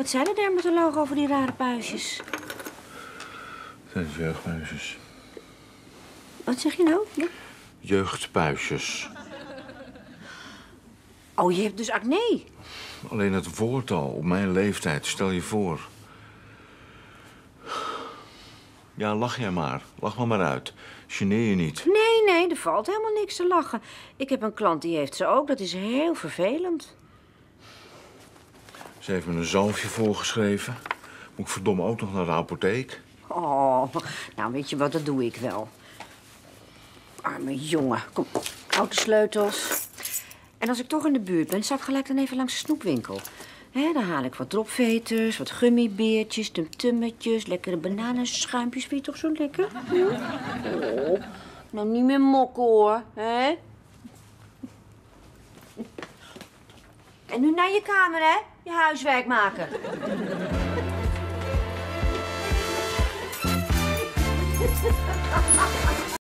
Wat zei de dermatoloog over die rare puistjes? Dat zijn jeugdpuistjes. Wat zeg je nou? Ja? Jeugdpuistjes. Oh, je hebt dus acne. Alleen het woord al, op mijn leeftijd, stel je voor. Ja, lach jij maar. Lach maar uit. Geneer je niet. Nee, er valt helemaal niks te lachen. Ik heb een klant die heeft ze ook. Dat is heel vervelend. Ze heeft me een zalfje voorgeschreven. Moet ik verdomme ook nog naar de apotheek? Oh, nou weet je wat, dat doe ik wel. Arme jongen. Kom, autosleutels. En als ik toch in de buurt ben, zou ik gelijk dan even langs de snoepwinkel. Dan haal ik wat dropveters, wat gummibeertjes, tumtummetjes, lekkere bananenschuimpjes. Vind je toch zo lekker? Oh, nou niet meer mokken hoor, hè? En nu naar je kamer, hè? Je huiswerk maken.